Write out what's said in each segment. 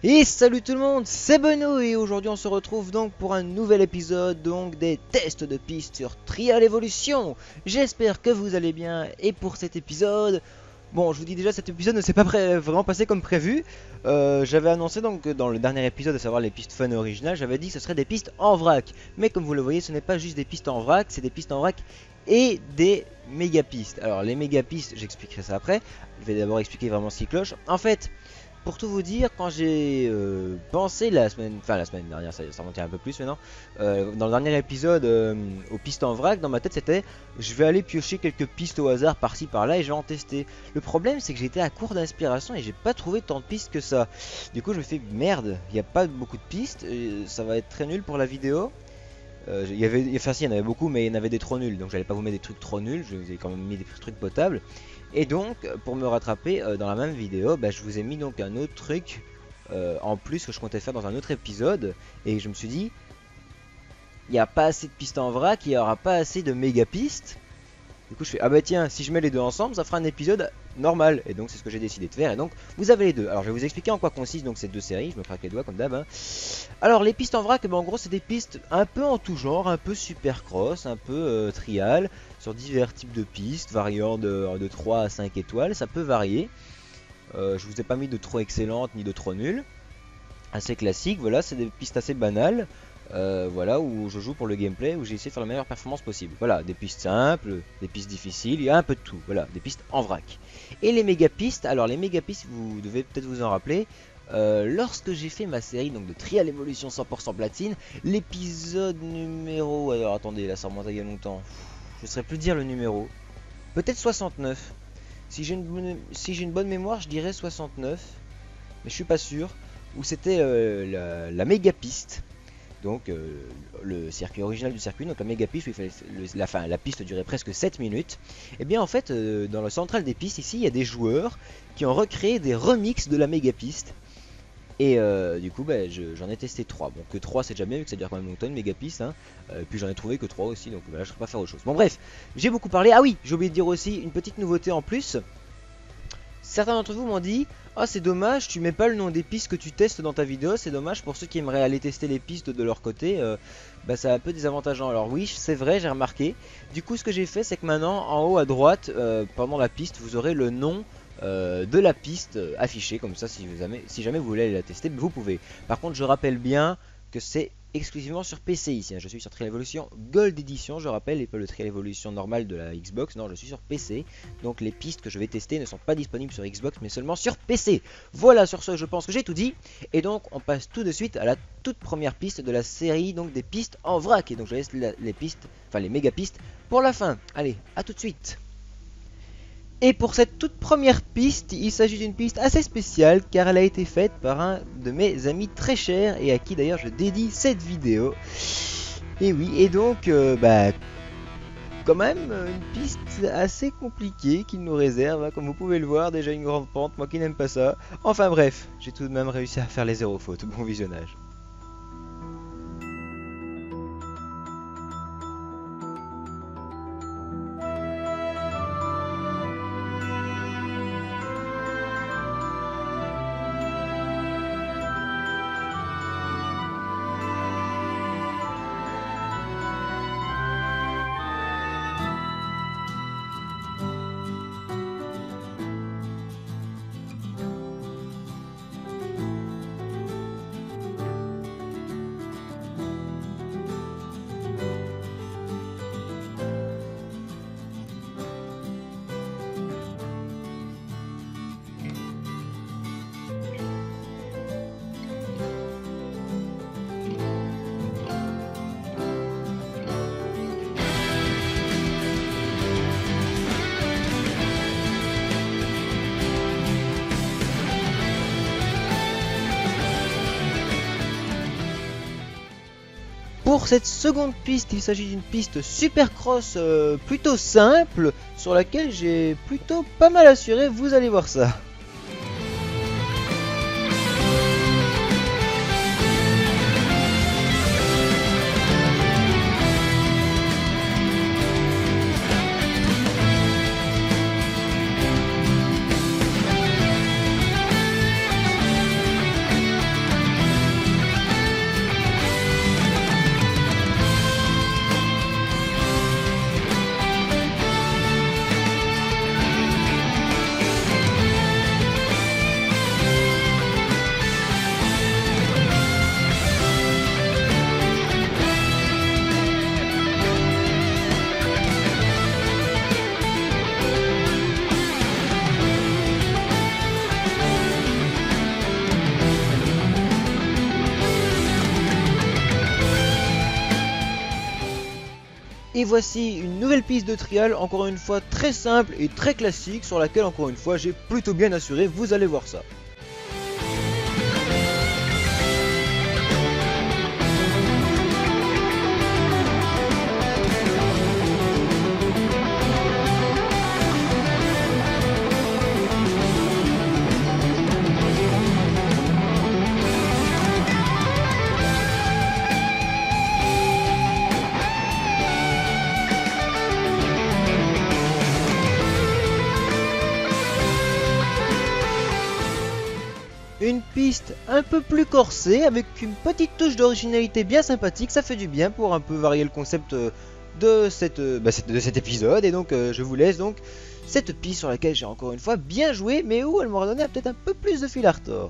Et salut tout le monde, c'est Beno et aujourd'hui on se retrouve donc pour un nouvel épisode donc des tests de pistes sur Trial Evolution. J'espère que vous allez bien et pour cet épisode, bon je vous dis déjà cet épisode ne s'est pas vraiment passé comme prévu. J'avais annoncé donc dans le dernier épisode, à savoir les pistes fun et originales, j'avais dit que ce serait des pistes en vrac. Mais comme vous le voyez ce n'est pas juste des pistes en vrac, c'est des pistes en vrac et des méga pistes. Alors les méga pistes j'expliquerai ça après, je vais d'abord expliquer vraiment ce qui cloche. En fait... Pour tout vous dire, quand j'ai pensé la semaine dernière, ça remontait un peu plus maintenant, dans le dernier épisode aux pistes en vrac, dans ma tête c'était je vais aller piocher quelques pistes au hasard par-ci par-là et je vais en tester. Le problème c'est que j'étais à court d'inspiration et j'ai pas trouvé tant de pistes que ça. Du coup je me fais merde, il n'y a pas beaucoup de pistes, ça va être très nul pour la vidéo. Il y en avait beaucoup mais il y en avait des trop nuls, donc j'allais pas vous mettre des trucs trop nuls, je vous ai quand même mis des trucs potables. Et donc pour me rattraper dans la même vidéo, je vous ai mis donc un autre truc en plus que je comptais faire dans un autre épisode. Et je me suis dit, il n'y a pas assez de pistes en vrac, il n'y aura pas assez de méga pistes. Du coup je fais, ah bah tiens, si je mets les deux ensemble ça fera un épisode normal. Et donc c'est ce que j'ai décidé de faire, et donc vous avez les deux. Alors je vais vous expliquer en quoi consistent donc ces deux séries, je me craque les doigts comme d'hab hein. Alors les pistes en vrac, en gros c'est des pistes un peu en tout genre, un peu supercross, un peu trial, sur divers types de pistes, variant de 3 à 5 étoiles, ça peut varier. Je vous ai pas mis de trop excellentes ni de trop nulles, assez classique, voilà, c'est des pistes assez banales. Voilà, où je joue pour le gameplay, où j'ai essayé de faire la meilleure performance possible. Voilà, des pistes simples, des pistes difficiles, il y a un peu de tout. Voilà, des pistes en vrac. Et les méga pistes, alors les méga pistes, vous devez peut-être vous en rappeler. Lorsque j'ai fait ma série donc de Trial Evolution 100% platine, l'épisode numéro... Alors attendez, là ça remonte à il y a longtemps. Je ne saurais plus dire le numéro. Peut-être 69. Si j'ai une bonne mémoire, je dirais 69. Mais je suis pas sûr. Où c'était la méga piste. Donc le circuit original du circuit, donc la méga piste où il fallait la piste durait presque 7 minutes. Et bien en fait dans la centrale des pistes ici il y a des joueurs qui ont recréé des remixes de la méga piste. Et du coup j'en ai testé 3. Bon que 3 c'est déjà bien vu que ça dure quand même longtemps une méga piste hein. Et puis j'en ai trouvé que 3 aussi, donc voilà, je ne peux pas faire autre chose. Bon bref, j'ai beaucoup parlé. Ah oui, j'ai oublié de dire aussi une petite nouveauté en plus. Certains d'entre vous m'ont dit, ah c'est dommage, tu mets pas le nom des pistes que tu testes dans ta vidéo, c'est dommage pour ceux qui aimeraient aller tester les pistes de leur côté, ça a un peu désavantageant. Alors oui, c'est vrai, j'ai remarqué. Du coup ce que j'ai fait c'est que maintenant en haut à droite, pendant la piste, vous aurez le nom de la piste affiché, comme ça si jamais vous voulez aller la tester, vous pouvez. Par contre je rappelle bien que c'est exclusivement sur PC ici, hein. Je suis sur Trial Evolution Gold Edition, je rappelle, et pas le Trial Evolution normal de la Xbox, non je suis sur PC, donc les pistes que je vais tester ne sont pas disponibles sur Xbox mais seulement sur PC. Voilà, sur ce je pense que j'ai tout dit, et donc on passe tout de suite à la toute première piste de la série, donc des pistes en vrac, et donc je laisse les pistes, enfin les méga pistes pour la fin. Allez, à tout de suite. Et pour cette toute première piste, il s'agit d'une piste assez spéciale car elle a été faite par un de mes amis très chers et à qui d'ailleurs je dédie cette vidéo. Et oui, et donc quand même une piste assez compliquée qu'il nous réserve, hein, comme vous pouvez le voir, déjà une grande pente, moi qui n'aime pas ça. Enfin bref, j'ai tout de même réussi à faire les 0 fautes, bon visionnage. Pour cette seconde piste, il s'agit d'une piste supercross plutôt simple, sur laquelle j'ai plutôt pas mal assuré, vous allez voir ça. Et voici une nouvelle piste de trial, encore une fois très simple et très classique, sur laquelle encore une fois j'ai plutôt bien assuré, vous allez voir ça. Une piste un peu plus corsée avec une petite touche d'originalité bien sympathique, ça fait du bien pour un peu varier le concept de cet épisode. Et donc je vous laisse donc cette piste sur laquelle j'ai encore une fois bien joué, mais où elle m'aurait donné peut-être un peu plus de fil à retordre.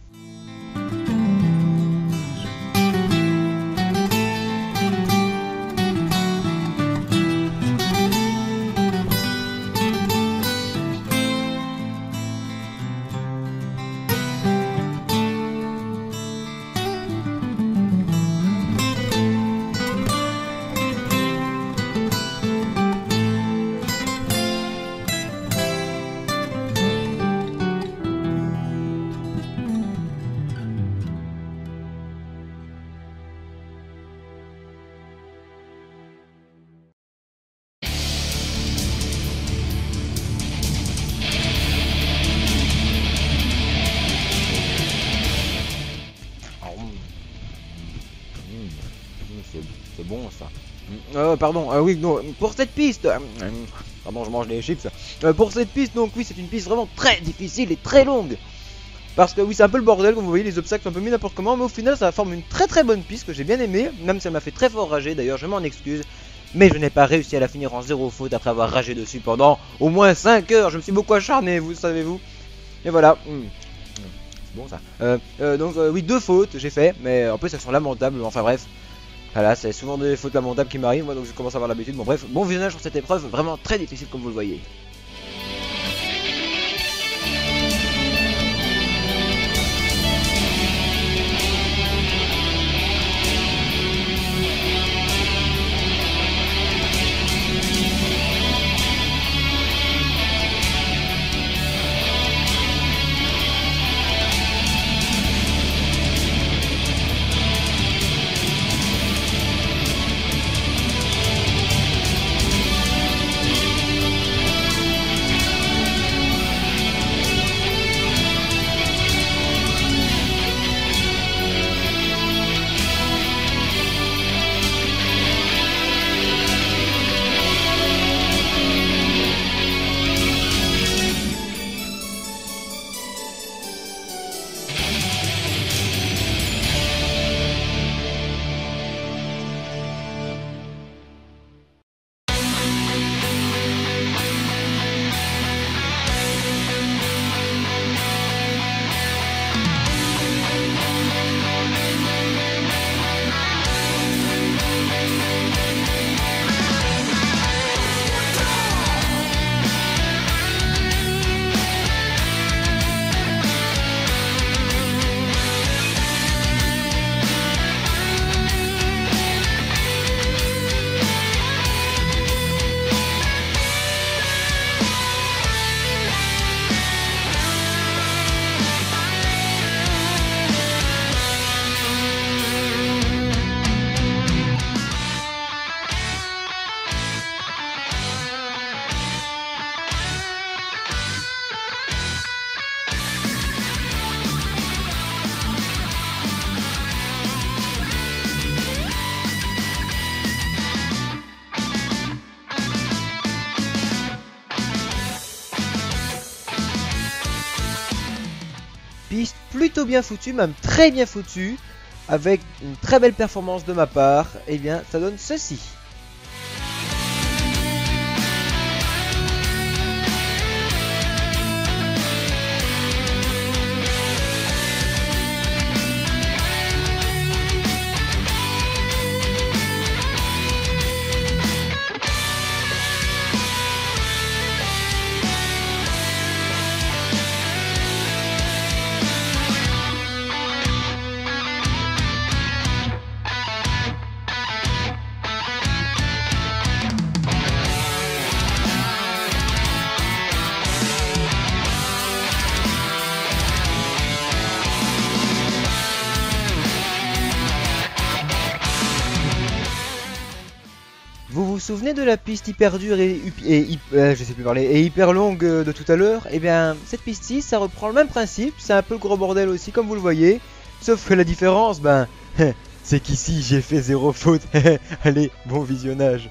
C'est bon ça. Pardon, oui, non, pour cette piste, pardon, je mange des chips. Pour cette piste, donc oui, c'est une piste vraiment très difficile et très longue. Parce que oui, c'est un peu le bordel, comme vous voyez, les obstacles sont un peu mis n'importe comment, mais au final, ça forme une très bonne piste que j'ai bien aimée, même si elle m'a fait très fort rager, d'ailleurs, je m'en excuse. Mais je n'ai pas réussi à la finir en 0 faute après avoir ragé dessus pendant au moins 5 heures. Je me suis beaucoup acharné, vous savez-vous. Et voilà. C'est bon ça. Donc oui, 2 fautes j'ai fait, mais en plus elles sont lamentables, enfin bref. Voilà, c'est souvent des fautes lamentables qui m'arrivent, moi, donc je commence à avoir l'habitude. Bon bref, bon visionnage sur cette épreuve, vraiment très difficile comme vous le voyez. Piste plutôt bien foutue, même très bien foutue, avec une très belle performance de ma part, et bien ça donne ceci. Vous vous souvenez de la piste hyper dure je sais plus parler, et hyper longue de tout à l'heure? Eh bien, cette piste-ci, ça reprend le même principe, c'est un peu le gros bordel aussi, comme vous le voyez. Sauf que la différence, ben, c'est qu'ici, j'ai fait 0 faute. Allez, bon visionnage.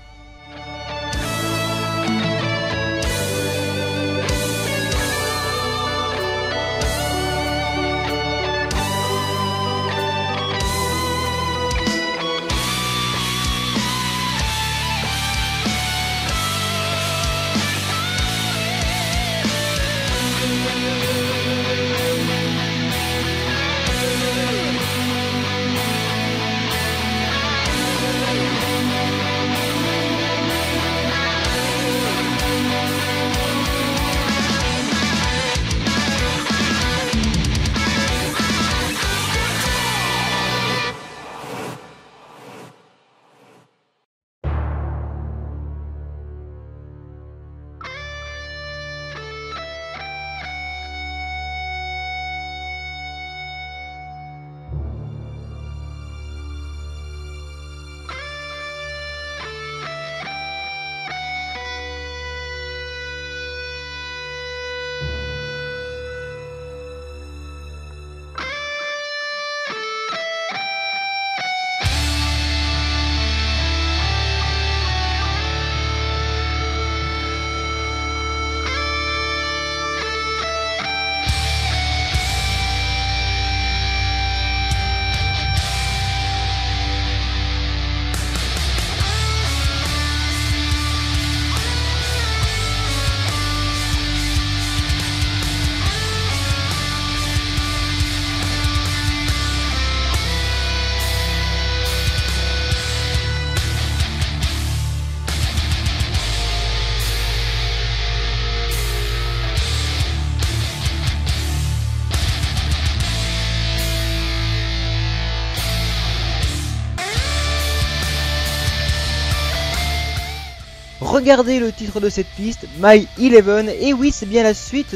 Regardez le titre de cette piste, My 11, et oui c'est bien la suite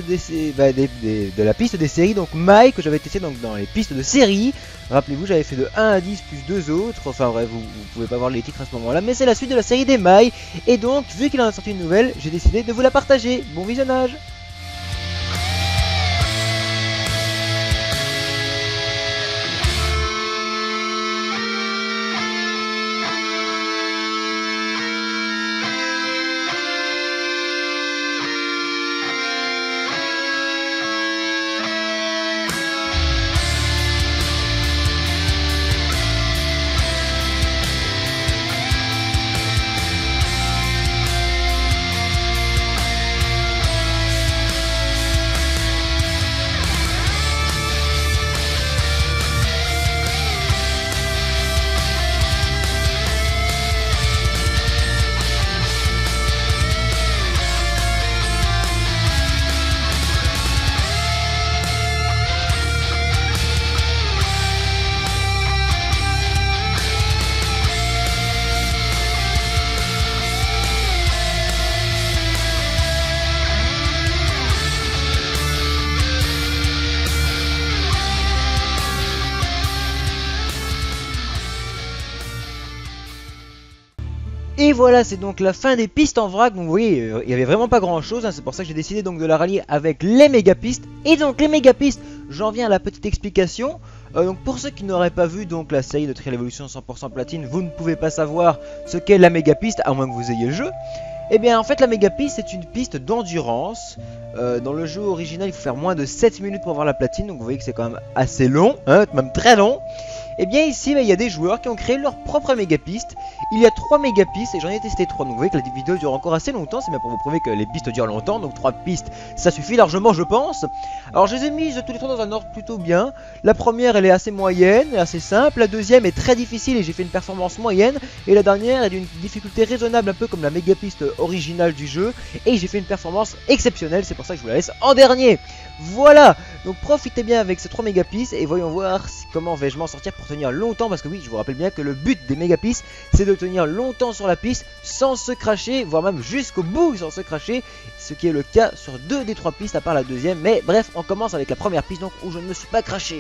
de la piste des séries, donc My que j'avais testé donc dans les pistes de série. Rappelez-vous j'avais fait de 1 à 10 plus 2 autres, enfin bref vous pouvez pas voir les titres à ce moment là, mais c'est la suite de la série des My, et donc vu qu'il en a sorti une nouvelle, j'ai décidé de vous la partager. Bon visionnage. Et voilà, c'est donc la fin des pistes en vrac. Donc vous voyez, il n'y avait vraiment pas grand chose, hein. C'est pour ça que j'ai décidé donc de la rallier avec les méga pistes. Et donc les méga pistes, j'en viens à la petite explication. Donc pour ceux qui n'auraient pas vu donc la série de Trial Evolution 100% platine, vous ne pouvez pas savoir ce qu'est la méga piste, à moins que vous ayez le jeu. Et bien en fait la méga piste c'est une piste d'endurance. Dans le jeu original il faut faire moins de 7 minutes pour avoir la platine, donc vous voyez que c'est quand même assez long, hein, même très long. Et bien ici il y a des joueurs qui ont créé leur propre méga piste. Il y a 3 méga pistes et j'en ai testé 3, donc vous voyez que la vidéo dure encore assez longtemps. C'est bien pour vous prouver que les pistes durent longtemps, donc 3 pistes ça suffit largement je pense. Alors je les ai mises tous les 3 dans un ordre plutôt bien. La première elle est assez moyenne, assez simple, la deuxième est très difficile et j'ai fait une performance moyenne. Et la dernière est d'une difficulté raisonnable, un peu comme la méga piste originale du jeu. Et j'ai fait une performance exceptionnelle, c'est pour ça que je vous la laisse en dernier. Voilà, donc profitez bien avec ces 3 méga pistes et voyons voir comment vais-je m'en sortir pour tenir longtemps. Parce que oui, je vous rappelle bien que le but des méga pistes c'est de tenir longtemps sur la piste sans se cracher, voire même jusqu'au bout sans se cracher. Ce qui est le cas sur 2 des 3 pistes à part la deuxième. Mais bref, on commence avec la première piste donc où je ne me suis pas craché.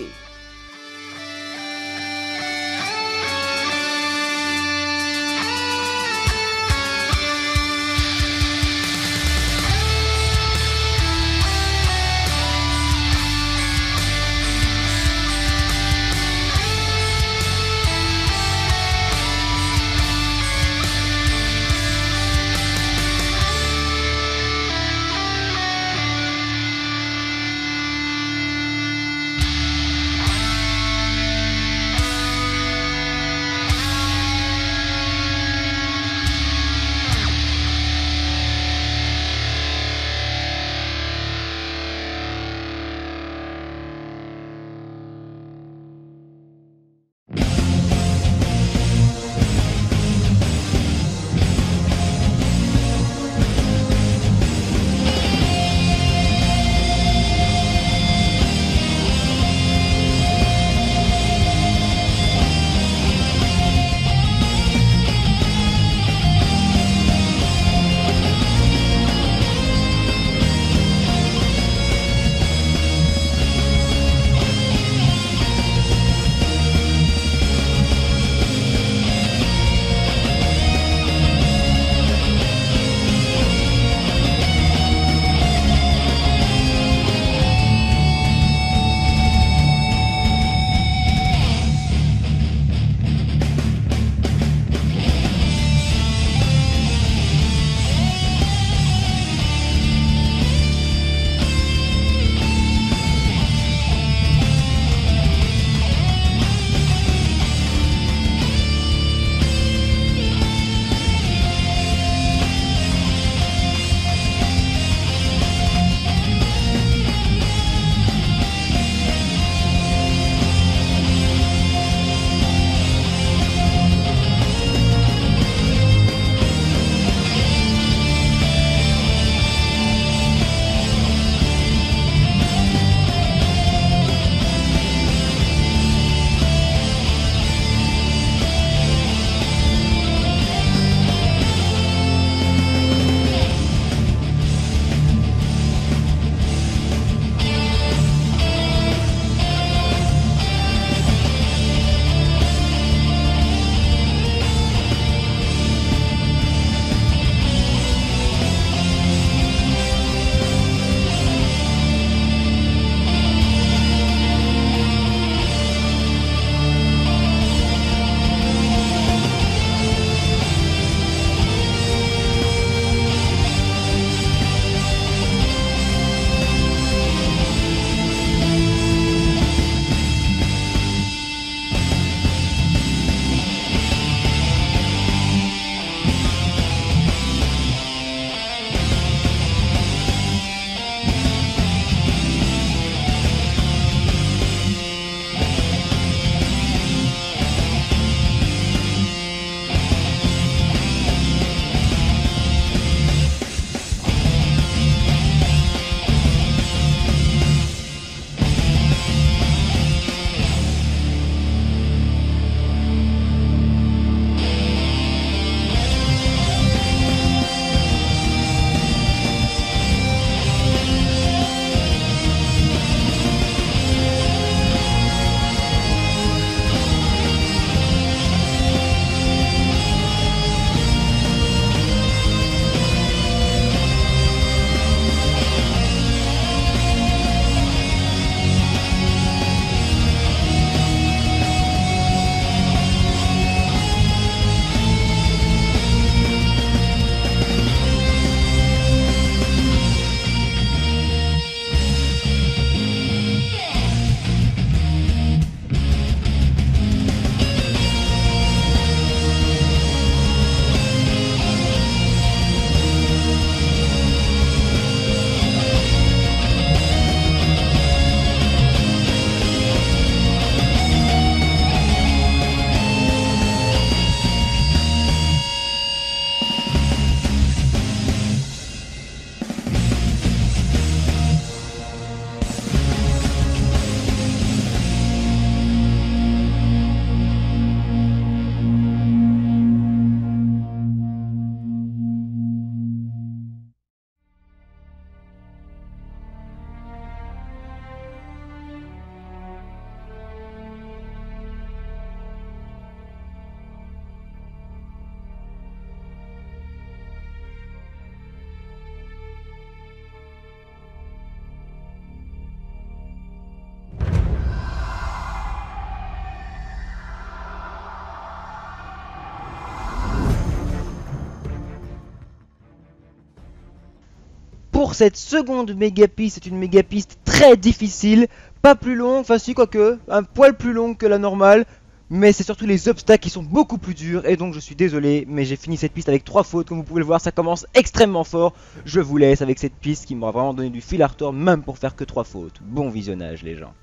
pour cette seconde méga piste. C'est une méga piste très difficile, pas plus longue, enfin si quoique, un poil plus longue que la normale. Mais c'est surtout les obstacles qui sont beaucoup plus durs. Et donc je suis désolé, mais j'ai fini cette piste avec 3 fautes. Comme vous pouvez le voir, ça commence extrêmement fort. Je vous laisse avec cette piste qui m'aura vraiment donné du fil à retordre, même pour faire que 3 fautes. Bon visionnage les gens.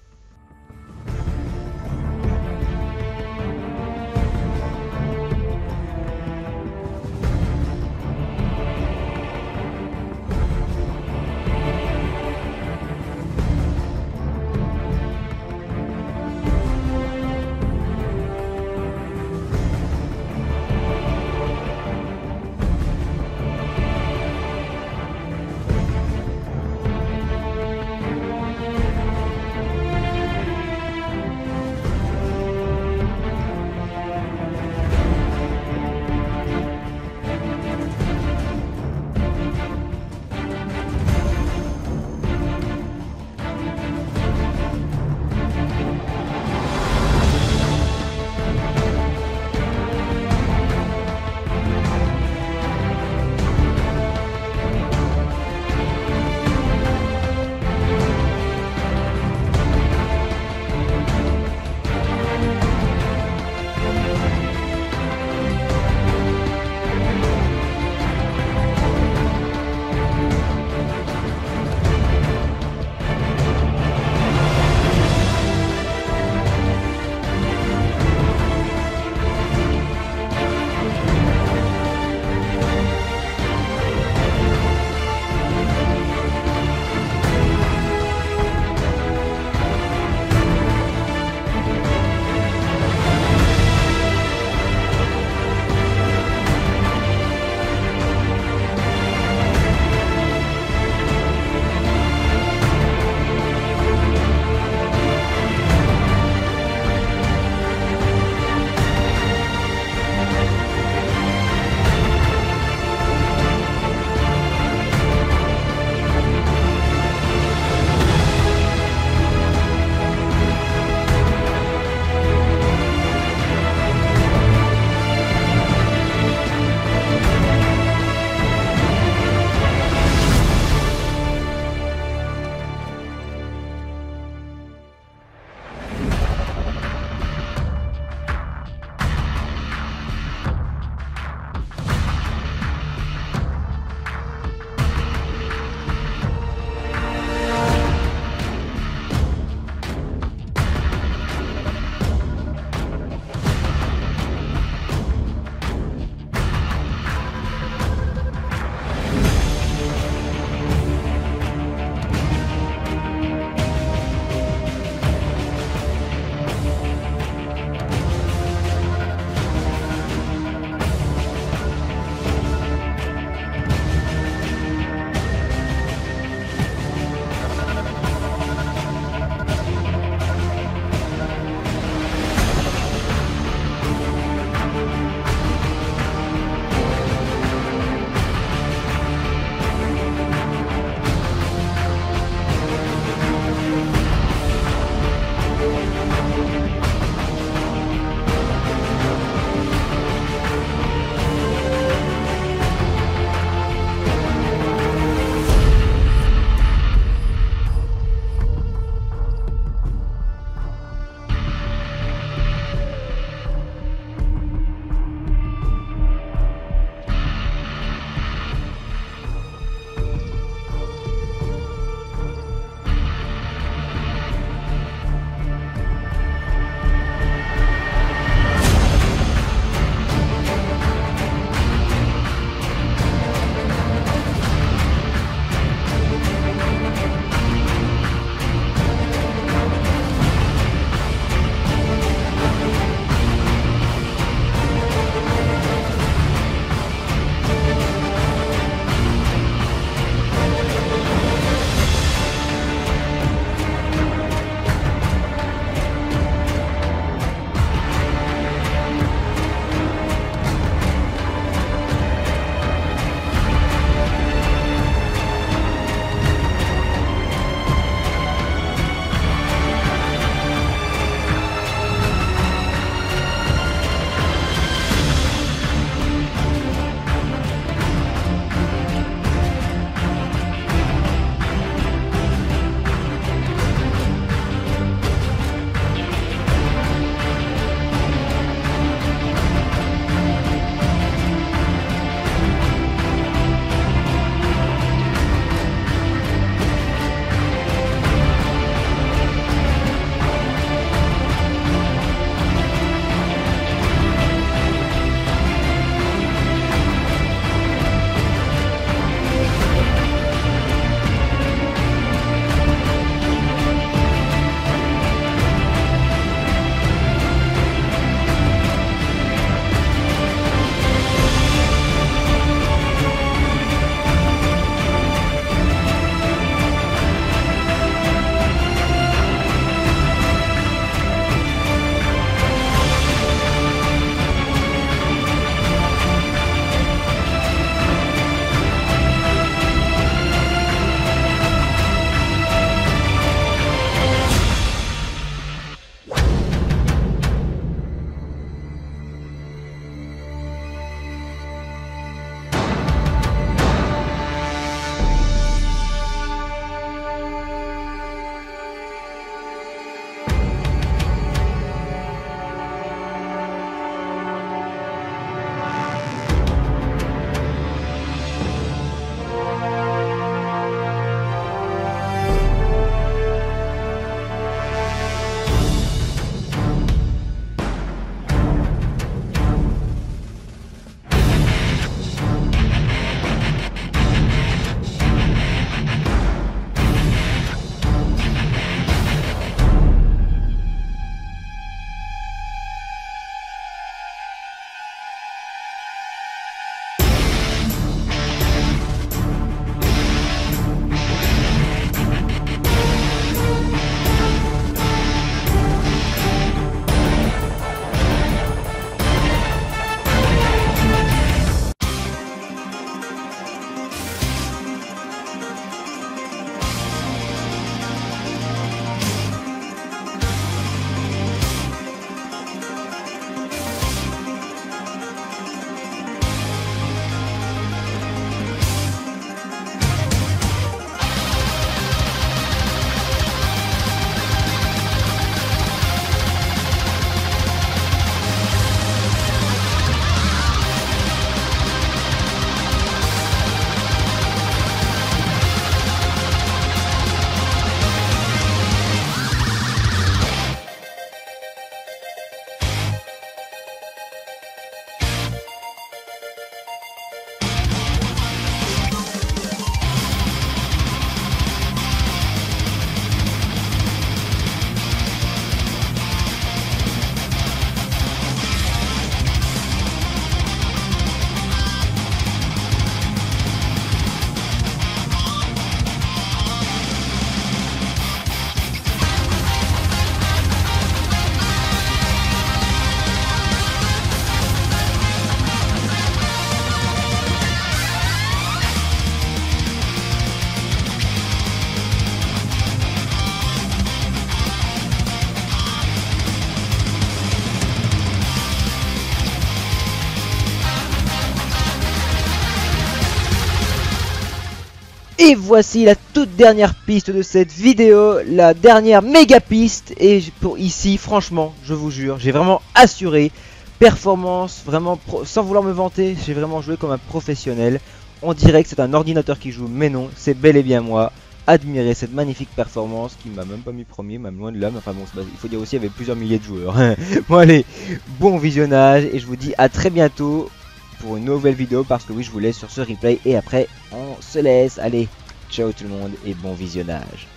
Et voici la toute dernière piste de cette vidéo, la dernière méga piste. Et pour ici, franchement, je vous jure, j'ai vraiment assuré. Performance, vraiment, sans vouloir me vanter, j'ai vraiment joué comme un professionnel. On dirait que c'est un ordinateur qui joue, mais non, c'est bel et bien moi. Admirez cette magnifique performance qui m'a même pas mis premier, même loin de là. Mais enfin bon, il faut dire aussi, il y avait plusieurs milliers de joueurs. Bon allez, bon visionnage et je vous dis à très bientôt pour une nouvelle vidéo parce que oui, je vous laisse sur ce replay et après on se laisse. Allez, ciao tout le monde et bon visionnage.